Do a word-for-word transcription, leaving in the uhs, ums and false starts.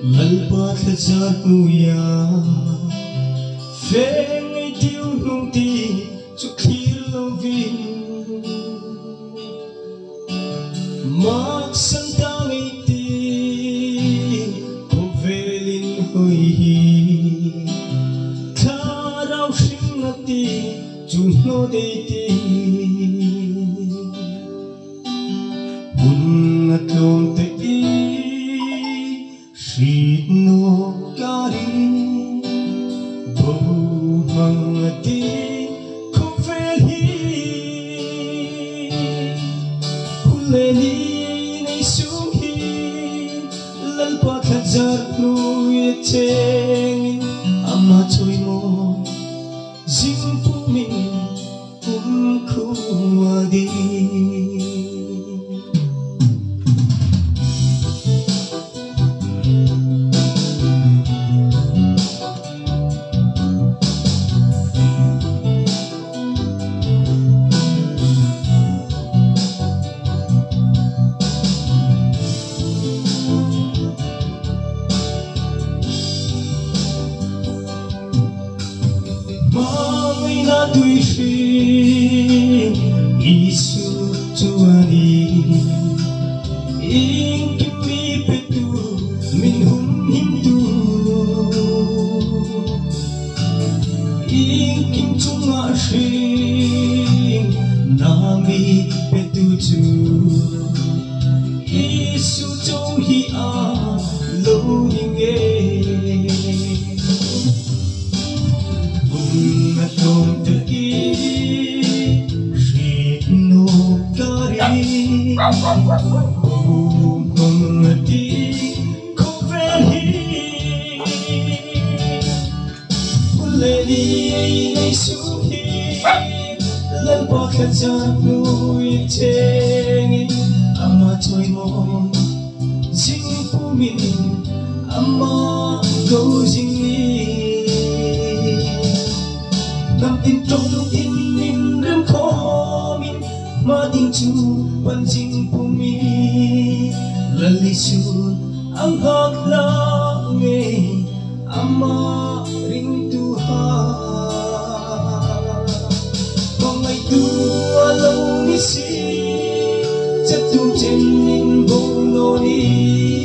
lalpa khazar nuya phê ngay tiêu nung ti cho khi loving mak san ta ngay ti ko velin hoi hi tharau sing na ti chu no de ti un na tlom te i Shit no kari bo mangati ko velhi kuleni nei suhi lalpa khajar nu yecheng ama choi mo jing pu min kum khu adi Mami na tuishi Isu tuani Ing kimi petu min hum hindu Ing kim tunga shing Nami petu tu Isu tong hi a lo hinge Tlom te i shit no kari bo mangati ko velhi kuleni nei suhi lalpa khajar nu yecheng ama choi mo jing pu min ama go jing Nam tin trong in in rem kho min ma ding chu pan jing pu mi lali su ang hak la nge ama ring tu ha kong ai tu along ni si chat tu chen in bong no ni